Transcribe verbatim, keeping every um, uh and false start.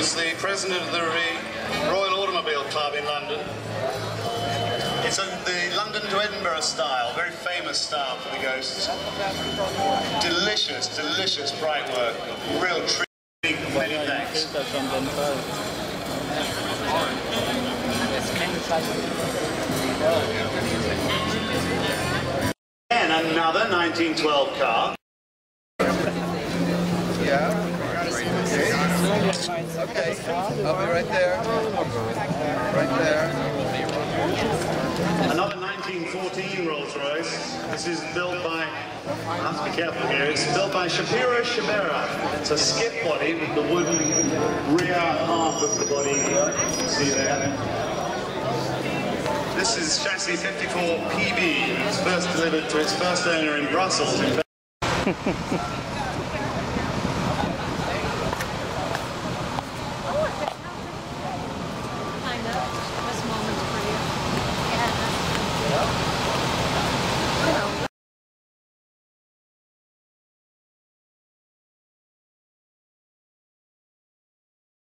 was the president of the Royal Automobile Club in London. It's a, the London to Edinburgh style, very famous style for the Ghosts. Delicious, delicious bright work, real treat. Many thanks. And another nineteen twelve car. Yeah. Okay. I'll be right there. Right there. Another nineteen fourteen Rolls Royce. This is built by, I have to be careful here, it's built by Shapiro Shibera. It's a skip body with the wooden rear half of the body here. You can see there. This is chassis fifty-four P B. It was first delivered to its first owner in Brussels. In